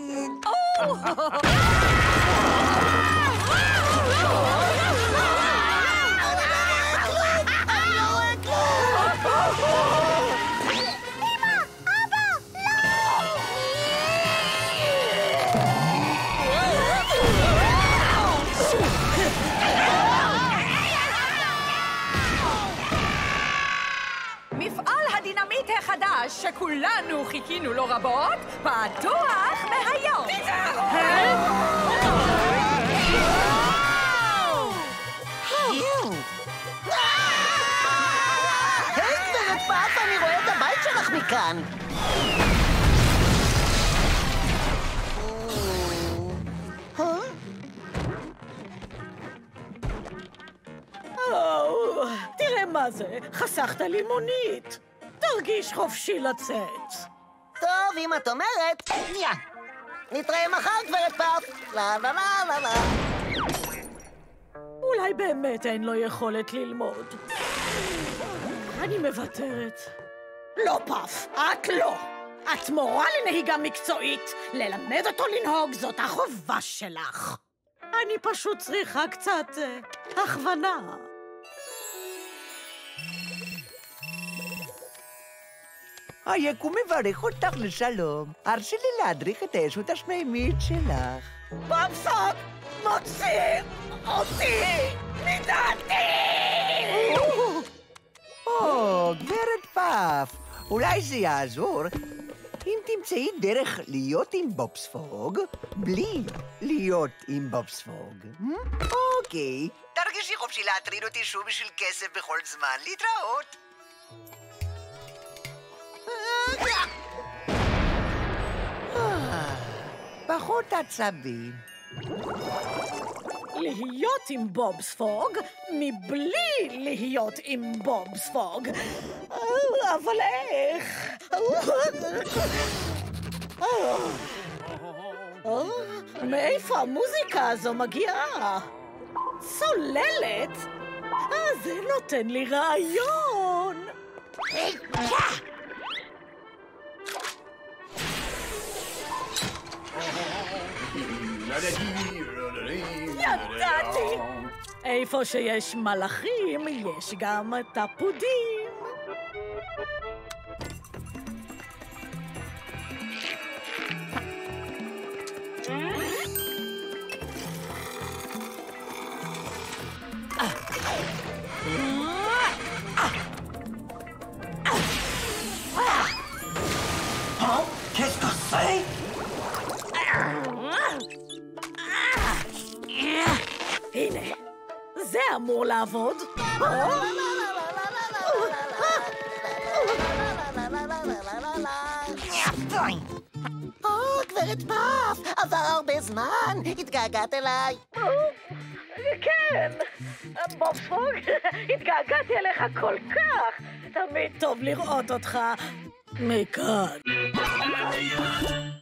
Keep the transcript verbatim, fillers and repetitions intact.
להגיד. מפעל הדינמיט החדש שכולנו חיכינו לו רבות, פתוח מהיום. היי, גברת פאפ, אני רואה את הבית שלך מכאן. תראה מה זה, חסכת לי מונית. תרגיש חופשי לצאת. טוב, אם את אומרת, יא. נתראה מחר, גברת פאפ. לה לה לה לה לה. אולי באמת אין לו יכולת ללמוד. אני מוותרת. לא, פאפ, את לא. את מורה לנהיגה מקצועית. ללמד אותו לנהוג זאת החובה שלך. אני פשוט צריכה קצת אה, הכוונה. היקום מברך אותך לשלום. הרשי לי להדריך את הישות השמימית שלך. פאפסוק, מוציא אותי מדעתי! או, גברת פאף, אולי זה יעזור אם תמצאי דרך להיות עם בובספוג בלי להיות עם בובספוג. אוקיי. תרגישי חופשי להטריד אותי שוב בשביל כסף בכל זמן. להתראות. פחות עצבים. להיות עם בובספוג מבלי להיות עם בובספוג. אבל איך? מאיפה המוזיקה הזו מגיעה? צוללת? זה נותן לי רעיון. ידעתי! איפה שיש מלאכים, יש גם תפודים. Qu'est-ce que c'est? הנה, זה אמור לעבוד. או, גברת פאפ, עבר הרבה זמן, התגעגעת אליי. כן, בובספוג, התגעגעתי אליך כל כך. תמיד טוב לראות אותך מכאן.